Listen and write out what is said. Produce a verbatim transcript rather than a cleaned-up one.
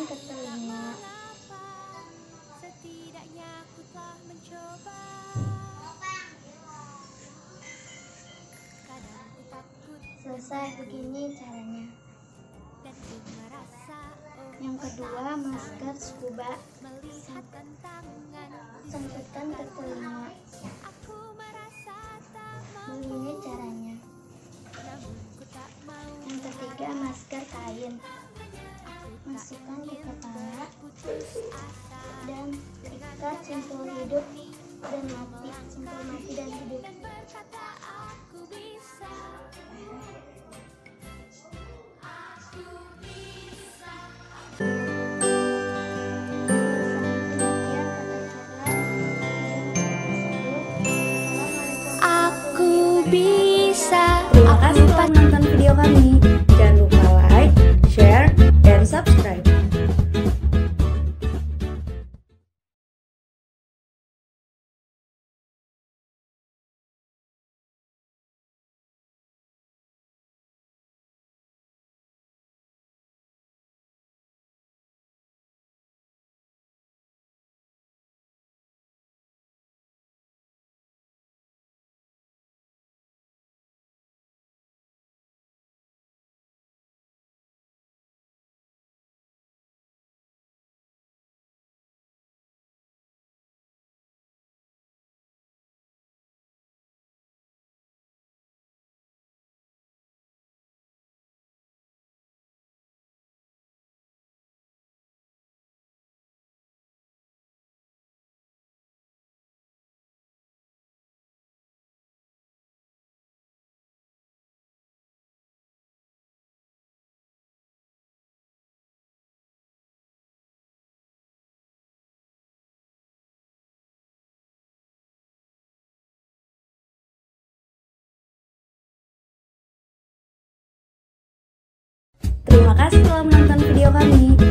ke telinga. Setidaknya aku telah mencoba. Kadang ku takut Selesai, begini caranya. dan ku merasa oh, Yang kedua, masker scuba. melihat tantangan di Sempitkan ke telinga. aku merasa tak mampu. Begini caranya. Namun ku tak mau. Yang ketiga, masker kain. Aku tak Masukkan ke ingin kepala berputus asa. dan ikat simpul hidup dan mati, simpul mati dan hidup. Dan berkata aku bisa. Aku bisa. Demikian tata cara tersebut. Assalamualaikum Aku warahmatullahi bisa. Terima kasih telah menonton video kami. Jangan lupa like, share, dan subscribe. Terima kasih telah menonton video kami.